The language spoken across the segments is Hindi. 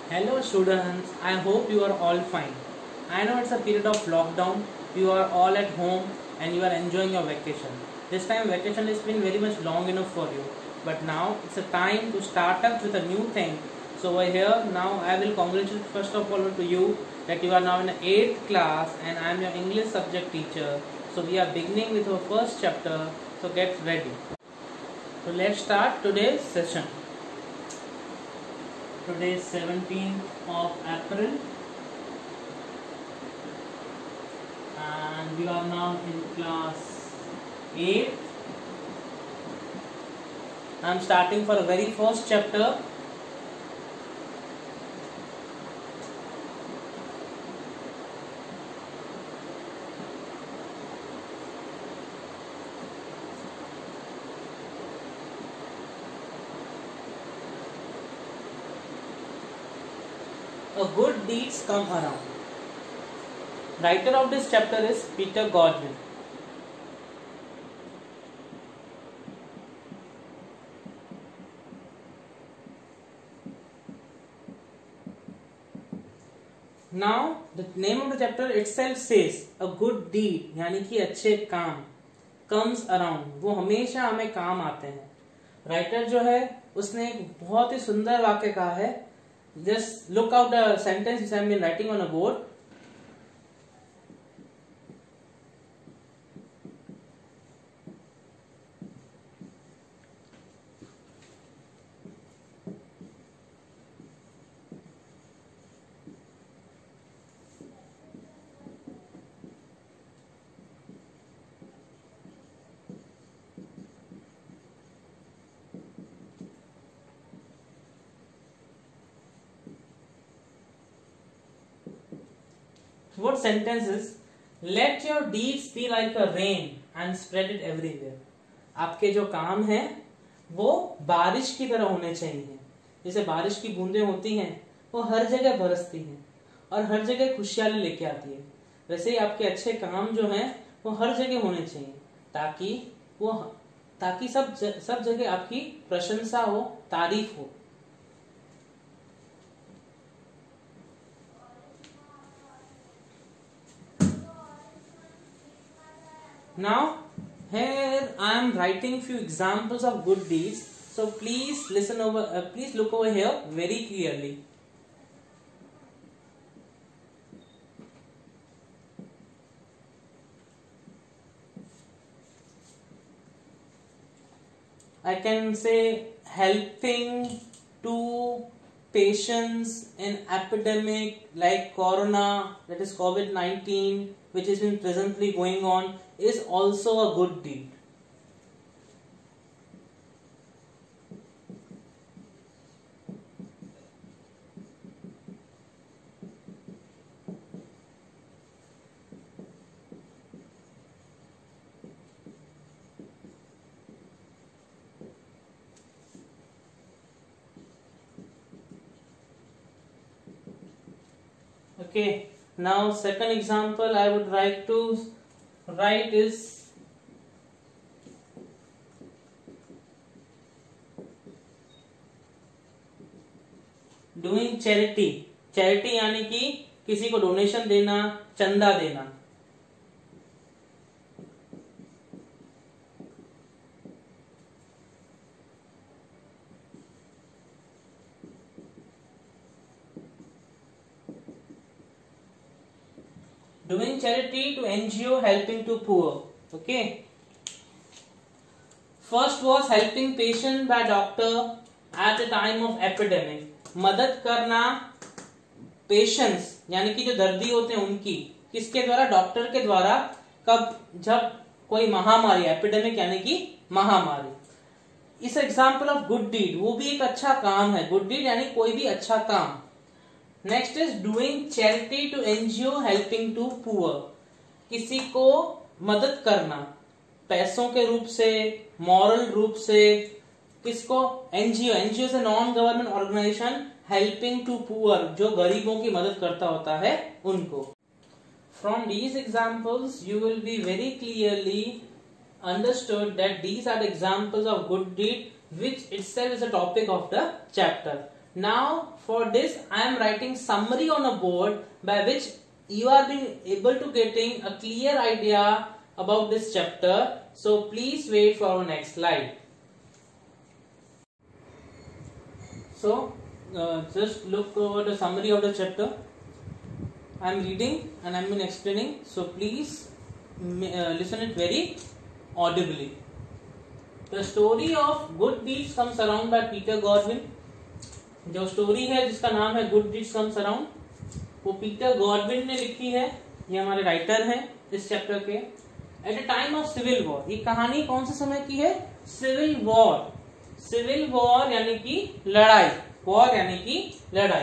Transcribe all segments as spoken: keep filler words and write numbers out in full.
Hello students, I hope you are all fine. I know it's a period of lockdown, you are all at home and you are enjoying your vacation. This time vacation has been very much long enough for you. But now it's a time to start up with a new thing. So over here now I will congratulate first of all to you that you are now in the eighth class and I am your English subject teacher. So we are beginning with our first chapter, so get ready. So let's start today's session. Today is seventeenth of April and we are now in class eight. I am starting for the very first chapter. A good deeds come around. Writer of this chapter is Peter Godwin. Now the name of the chapter itself says a good deed यानी कि अच्छे काम comes around, वो हमेशा हमें काम आते हैं. राइटर जो है उसने एक बहुत ही सुंदर वाक्य कहा है. Just look out the sentence which I have been writing on a board. What sentence is? Let your deeds be like a rain and spread it everywhere. आपके जो काम हैं वो बारिश की तरह होने चाहिए. जैसे बारिश की बूंदें होती हैं वो हर जगह बरसती हैं और हर जगह खुशहाली लेके आती है. वैसे ही आपके अच्छे काम जो हैं वो हर जगह होने चाहिए ताकि वो ताकि सब सब जगह आपकी प्रशंसा हो, तारीफ हो. Now here I am writing few examples of good deeds. So please listen over. Uh, please look over here very clearly. I can say helping to patients in epidemic like corona, that is COVID nineteen, which is been presently going on, is also a good deed. Okay, now second example I would like to write is doing charity. Charity यानी कि किसी को डोनेशन देना, चंदा देना. Doing charity to N G O helping to poor. Okay. First was helping patient by doctor at the time of epidemic. मदद करना पेशेंट्स यानी कि जो दर्दी होते हैं उनकी किसके द्वारा? डॉक्टर के द्वारा. कब? जब कोई महामारी, एपिडेमिक यानी कि महामारी. इस एग्जाम्पल ऑफ गुड डीड, वो भी एक अच्छा काम है. गुड डीड यानी कोई भी अच्छा काम. Next is doing charity to NGO helping to poor. किसी को मदद करना पैसों के रूप से, मॉरल रूप से. किसको? एनजीओ. एनजीओ से non government organization helping to poor, जो गरीबों की मदद करता होता है उनको. From these examples you will be very clearly understood that these are the examples of good deed which itself is a topic of the chapter. Now for this I am writing summary on a board by which you are being able to getting a clear idea about this chapter. So please wait for our next slide. So uh, just look over the summary of the chapter. I am reading and I am been explaining. So please uh, listen it very audibly. The story of good deeds comes around by Peter Godwin. जो स्टोरी है जिसका नाम है गुड डीड्स कम्स अराउंड, वो पीटर गॉडविन ने लिखी है। ये हमारे राइटर हैं इस चैप्टर के। At a time of civil war, ये कहानी कौन से समय की है? Civil war. सिविल वॉर यानी कि लड़ाई, वॉर यानी कि लड़ाई।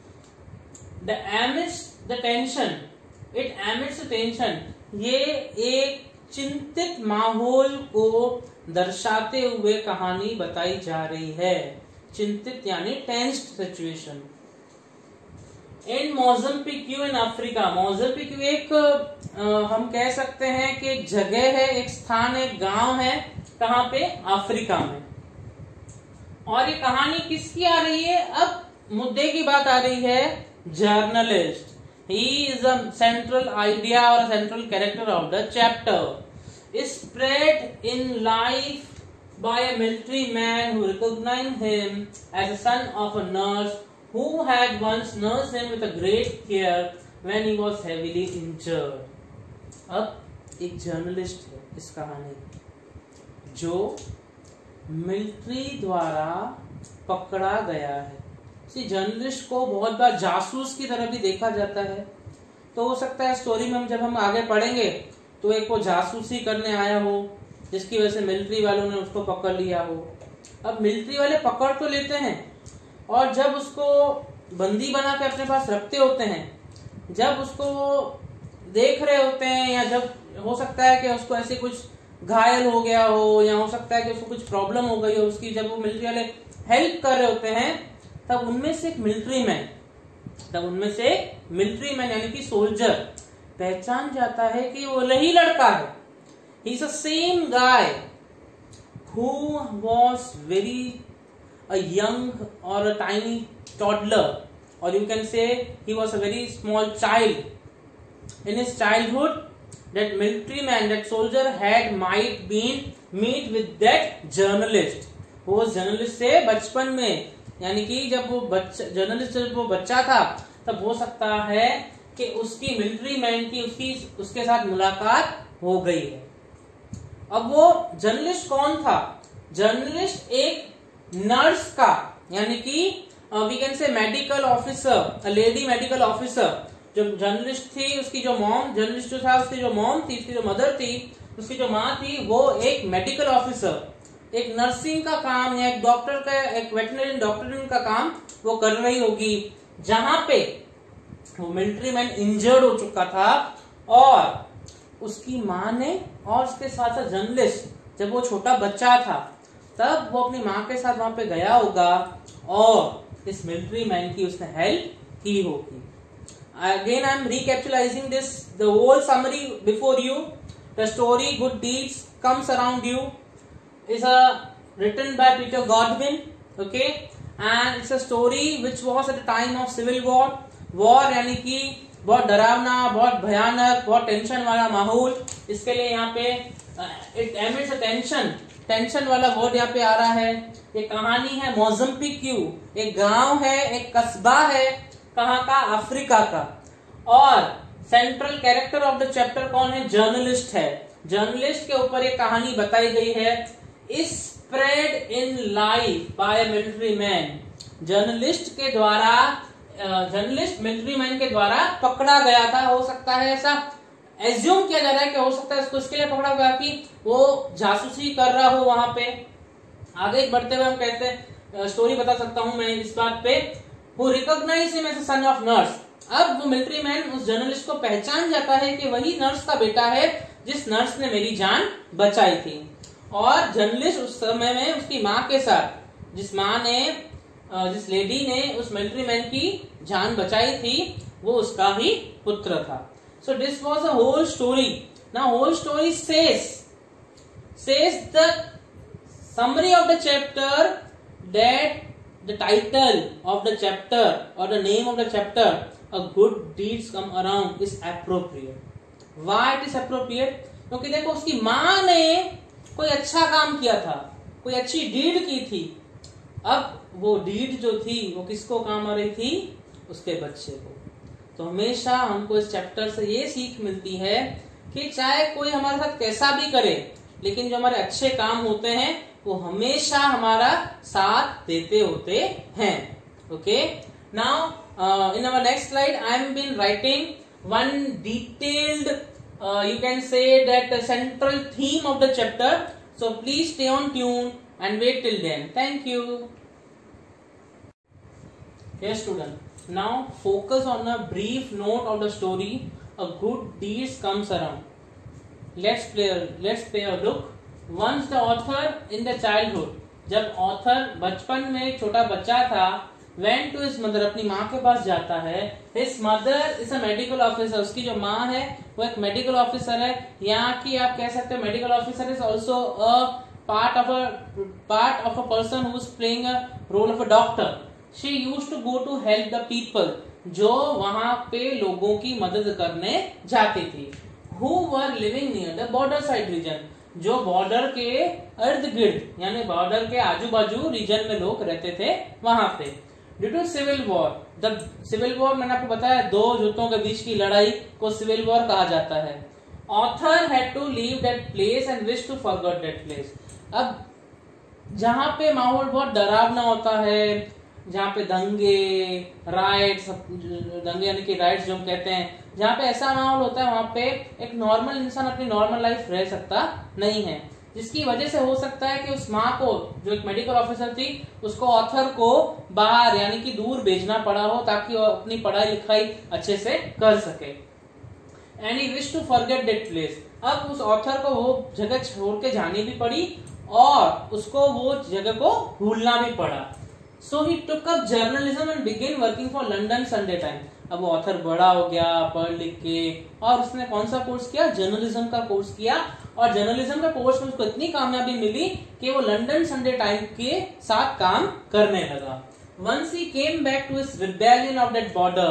The amidst the tension, it amidst the tension, ये एक चिंतित माहौल को दर्शाते हुए कहानी बताई जा रही है। चिंतित यानी tensed situation. In Mozambique in Africa, Mozambique एक आ, हम कह सकते हैं कि एक जगह है, एक स्थान, एक गांव है। कहां पे? अफ्रीका में। और ये कहानी किसकी आ रही है? अब मुद्दे की बात आ रही है। Journalist, he is a central idea और central character of the chapter. Spread in life by a military man who recognized him as a son of a nurse who had once nursed him with a great care when he was heavily injured. अब एक जर्नलिस्ट है इस कहानी जो मिलिट्री द्वारा पकड़ा गया है। इसी जर्नलिस्ट को बहुत बार जासूस की तरह भी देखा जाता है। तो हो सकता है स्टोरी में हम जब हम आगे पढ़ेंगे तो एक वो जासूसी करने आया हो जिसकी वजह से मिलिट्री वालों ने उसको पकड़ लिया हो। अब मिलिट्री वाले पकड़ तो लेते हैं और जब उसको बंदी बना के अपने पास रखते होते हैं, जब उसको देख रहे होते हैं, या जब हो सकता है कि उसको ऐसे कुछ घायल हो गया हो, या हो सकता है कि उसको कुछ प्रॉब्लम हो गई हो उसकी, जब वो मिलिट्री वाले हेल्प कर रहे होते हैं, तब उनमें से एक मिलिट्री मैन तब उनमें से मिलिट्री मैन यानी कि सोल्जर पहचान जाता है कि वो वही लड़का है। He's the same guy who was very a young or a tiny toddler, or you can say he was a very small child. In his childhood, that military man, that soldier had might been meet with that journalist. वो उस जर्नलिस्ट से बचपन में, यानी कि जब वो बच्चा जर्नलिस्ट जब वो बच्चा था तब हो सकता है कि उसकी मिलिट्री मैन की उसकी उसके साथ मुलाकात हो गई है। अब वो जर्नलिस्ट कौन था? जर्नलिस्ट एक नर्स का, यानी कि we can say medical officer, lady medical officer. जो जर्नलिस्ट थी उसकी जो मॉम, जर्नलिस्ट जो था उसकी जो मॉम थी, उसकी जो मदर थी, उसकी जो माँ थी, वो एक मेडिकल ऑफिसर, एक नर्सिंग का काम या एक डॉक्टर का, एक वेटरनरी डॉक्टर का काम वो कर रही होगी। जहां पे वो मिलिट्री मैन इंजर्ड हो चुका था और उसकी माँ ने और उसके साथ साथ जर्नलिस्ट जब वो छोटा बच्चा था तब वो अपनी माँ के साथ वहां पे गया होगा और इस मिलिट्री मैन की उसने हेल्प की होगी। Again I am recapitulating this the whole summary before you. The story good deeds comes around you is a written by Peter Godwin, okay, and it's a story which was at the time of civil war. War यानी कि बहुत डरावना, बहुत भयानक, बहुत टेंशन वाला माहौल। इसके लिए यहाँ पे it amidst a tension, tension वाला वर्ड यहाँ पे आ रहा है। ये कहानी है मोज़म्बिक, एक गांव है, एक कस्बा है। कहाँ का? अफ्रीका का। और central character of the chapter कौन है? जर्नलिस्ट है। जर्नलिस्ट के ऊपर एक कहानी बताई गई है। Spread in life by a military man, journalist के द्वारा, जर्नलिस्ट मिलिट्री मैन के द्वारा पकड़ा गया था। हो सकता है ऐसा एज्यूम किया जा रहा है कि हो सकता है इसको इसके लिए पकड़ा गया कि वो जासूसी कर रहा हो वहां पे। आगे बढ़ते हुए हम कहते हैं, स्टोरी बता सकता हूं मैं इस बात पे। वो recognize him as a son of nurse. अब वो मिलिट्री मैन उस जर्नलिस्ट को पहचान जाता है कि वही नर्स का बेटा है जिस नर्स ने मेरी जान बचाई थी। और जर्नलिस्ट उस समय में उसकी माँ के साथ, जिस माँ ने, जिस लेडी ने उस मिलिट्री मैन की जान बचाई थी, वो उसका ही पुत्र था। So this was a whole story. Now whole story says says the summary of the chapter that the title of the chapter or the name of the chapter, a good deeds come around, is appropriate. Why it is appropriate? क्योंकि देखो उसकी माँ ने कोई अच्छा काम किया था, कोई अच्छी डीड की थी। अब वो डीड जो थी वो किसको काम आ रही थी? उसके बच्चे को। तो हमेशा हमको इस चैप्टर से ये सीख मिलती है कि चाहे कोई हमारे साथ कैसा भी करे, लेकिन जो हमारे अच्छे काम होते हैं वो हमेशा हमारा साथ देते होते हैं। Okay, now in our next slide I am been writing one detailed you can say that central theme of the chapter, so please stay on tune and wait till then. Thank you. Yes, student. Now focus on a brief note of the story. A good deed comes around. Let's play. Let's play a look. Once the author in the childhood, जब author बचपन में एक छोटा बच्चा था, went to his mother, अपनी माँ के पास जाता है। His mother is a medical officer. उसकी जो माँ है वो एक medical officer है। यहाँ की आप कह सकते हो medical officer is also a part of a part of a person who is playing a role of a doctor. She used to go to help the people, जो वहां पे लोगों की मदद करने जाती थी। Who were living near the border side region, जो बॉर्डर के इर्द गिर्द यानी बॉर्डर के आजू बाजू रीजन में लोग रहते थे वहां पे। Due to civil war, the civil war मैंने आपको बताया दो जुटों के बीच की लड़ाई को सिविल वॉर कहा जाता है। Author had to leave that place and wish to forget that place. अब जहां पे माहौल बहुत डरावना होता है, जहाँ पे दंगे राइट्स, दंगे यानी कि राइट्स जो हम कहते हैं, जहाँ पे ऐसा माहौल होता है वहां पे एक नॉर्मल इंसान अपनी नॉर्मल लाइफ रह सकता नहीं है, जिसकी वजह से हो सकता है कि उस माँ को जो एक मेडिकल ऑफिसर थी उसको ऑथर को बाहर यानी कि दूर भेजना पड़ा हो ताकि वो अपनी पढ़ाई लिखाई अच्छे से कर सके। And he wish to forget that place. अब उस ऑथर को वो जगह छोड़ के जानी भी पड़ी और उसको वो जगह को भूलना भी पड़ा। So he took up journalism and began working for London Sunday Times. अब वो ऑथर बड़ा हो गया पढ़ लिख के, और उसने कौन सा कोर्स किया? जर्नलिज्म का कोर्स किया। और जर्नलिज्म का कोर्स में उसको इतनी कामयाबी मिली कि वो लंदन संडे टाइम के साथ काम करने लगा। Once he came back to his rebellion of that border,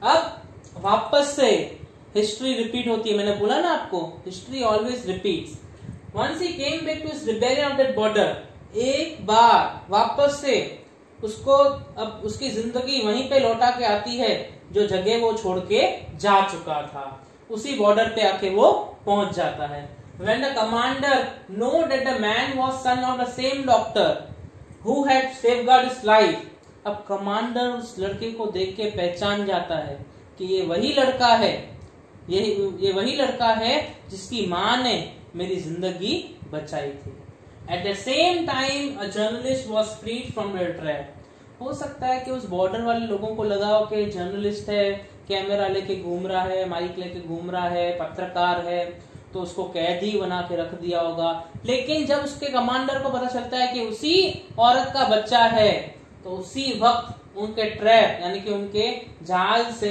अब वापस से हिस्ट्री रिपीट होती है, मैंने बोला ना आपको history always repeats. Once he came back to his rebellion of that border, एक बार वापस से उसको अब उसकी जिंदगी वहीं पे लौटा के आती है जो जगह वो छोड़ के जा चुका था, उसी बॉर्डर पे आके वो पहुंच जाता है। When the commander know that the man was son of the same doctor who had safeguarded his life, अब कमांडर उस लड़के को देख के पहचान जाता है कि ये वही लड़का है, ये ये वही लड़का है जिसकी माँ ने मेरी जिंदगी बचाई थी। At the same time, a journalist was freed from their trap. हो सकता है कि उस बॉर्डर वाले लोगों को लगा हो कि जर्नलिस्ट है, कैमरा लेके घूम रहा है, माइक लेके घूम रहा है, पत्रकार है, तो उसको कैदी बना के रख दिया होगा। लेकिन जब उसके कमांडर को पता चलता है कि उसी औरत का बच्चा है, तो उसी वक्त उनके ट्रैप यानी कि उनके जाल से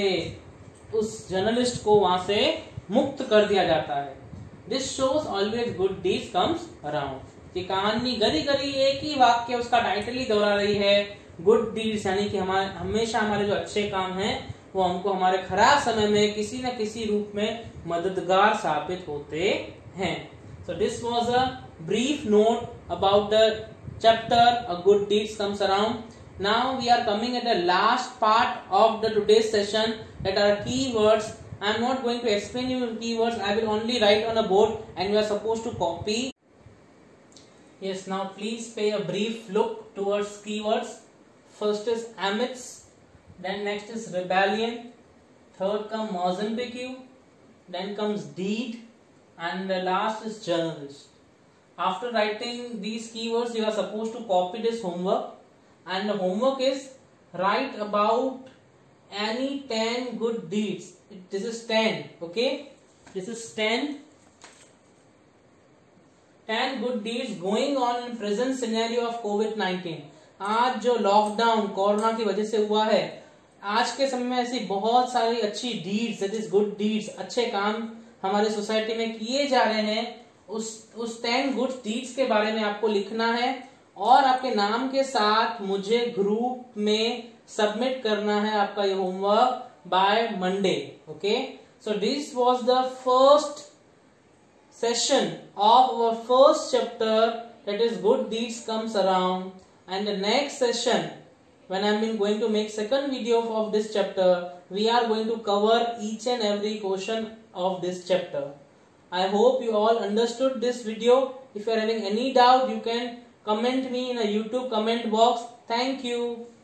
उस जर्नलिस्ट को वहां से मुक्त कर दिया जाता है। This shows always good deeds comes around. कि कहानी गरी गरी एक ही वाक्य उसका टाइटल ही दोहरा रही है, गुड डीड्स यानी कि हमारे हमेशा हमारे जो अच्छे काम हैं वो हमको हमारे खराब समय में किसी न किसी रूप में मददगार साबित होते हैं। So this was a brief note about the chapter a good deeds comes around. Now we are coming at the last part of the today's session that are keywords. I am not going to explain you keywords. I will only write on a board and you are supposed to copy. Yes, now please pay a brief look towards keywords. First is amidst, then next is rebellion, third comes Mozambique, then comes deed, and the last is journalist. After writing these keywords, you are supposed to copy this homework, and the homework is write about any ten good deeds. This is ten, okay? This is ten. ten good deeds going on in present scenario of COVID nineteen. आज जो लॉकडाउन कोरोना की वजह से हुआ है, आज के समय में ऐसी बहुत सारी अच्छी deeds, that is good deeds, अच्छे काम हमारे सोसाइटी में किए जा रहे हैं। उस उस टेन गुड डीड्स के बारे में आपको लिखना है और आपके नाम के साथ मुझे ग्रुप में सबमिट करना है आपका ये homework by Monday. Okay, so this was the first session of our first chapter, that is good deeds comes around, and the next session when I am going to make second video of this chapter, we are going to cover each and every question of this chapter. I hope you all understood this video. If you are having any doubt, you can comment me in a YouTube comment box. Thank you.